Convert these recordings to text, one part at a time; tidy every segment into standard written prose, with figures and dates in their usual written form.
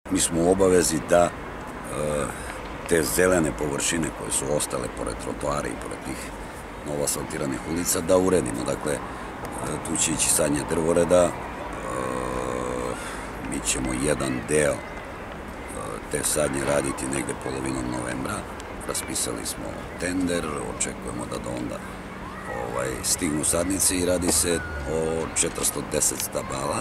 mi smo u obavezi da te zelene površine koje su ostale pored trotoara i pored tih novo asfaltiranih ulica da uredimo. Dakle, tu će ići sadnje drvoreda, mi ćemo jedan deo te sadnje raditi negde polovinom novembra. Raspisali smo tender, očekujemo da do onda stignu sadnice i radi se o 410 stabala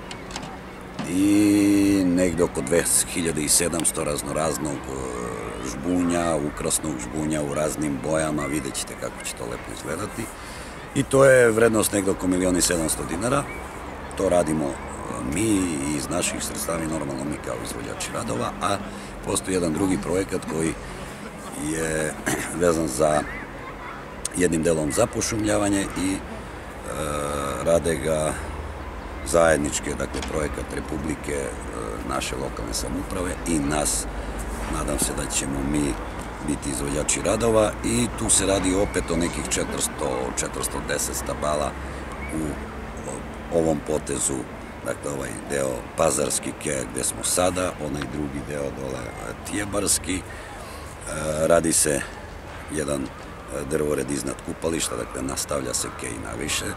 i negde oko 2700 raznoraznog žbunja, ukrasnog žbunja u raznim bojama, vidjet ćete kako će to lepo izgledati. I to je vrednost negde oko 1.700.000 dinara. To radimo mi iz naših sredstava i normalno mi kao izvođači radova, a postoji jedan drugi projekat koji je vezan za jednim delom za pošumljavanje i rade ga zajedničke, dakle projekat Republike, naše lokalne samouprave i nas. Nadam se da ćemo mi biti izvođači radova i tu se radi opet o nekih 410 stabala u ovom potezu, dakle ovaj deo Pazarski Keja gde smo sada, onaj drugi deo dole Tijebarski. Radi se jedan drvored iznad kupališta, dakle nastavlja se Kej naviše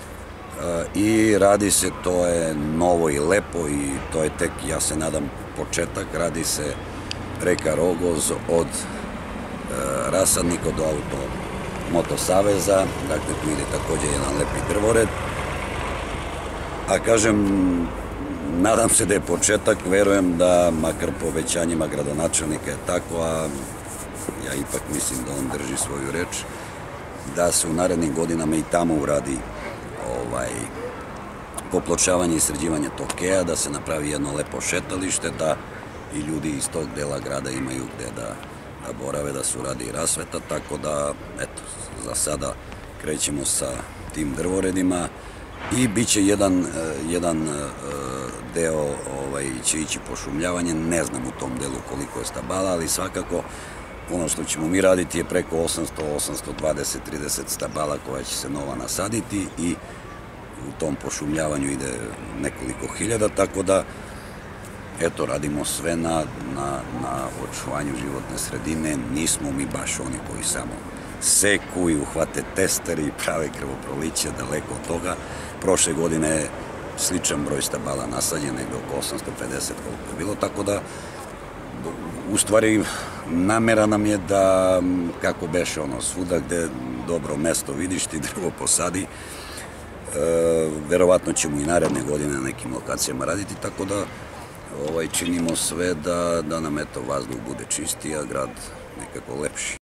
i radi se, to je novo i lepo i to je tek, ja se nadam, početak. Radi se reka Rogoz od Rasadnika do Moto Saveza, dakle tu ide takođe jedan lepi drvored. A kažem, nadam se da je početak, verujem da, makar po obećanjima gradonačelnika je tako, a ja ipak mislim da on drži svoju reč, da se u narednim godinama i tamo uradi popločavanje i sređivanje tog Keja, da se napravi jedno lepo šetalište, da i ljudi iz tog dela grada imaju gde da borave, da se uradi i rasveta, tako da, eto, za sada krećemo sa tim drvoredima i bit će jedan deo će ići pošumljavanje, ne znam u tom delu koliko je stabala, ali svakako ono što ćemo mi raditi je preko 800, 820, 30 stabala koja će se nova nasaditi i u tom pošumljavanju ide nekoliko hiljada, tako da eto, radimo sve na očuvanju životne sredine. Nismo mi baš oni koji samo seku i uhvate tester i prave krvoproliće, daleko od toga. Prošle godine je sličan broj stabala nasađen, negde oko 850 koliko je bilo, tako da u stvari namera nam je da, kako beše ono, svuda gde dobro mesto vidiš ti drvo posadi. Verovatno ćemo i naredne godine na nekim lokacijama raditi, tako da činimo sve da nam eto vazduh bude čistiji, a grad nekako lepši.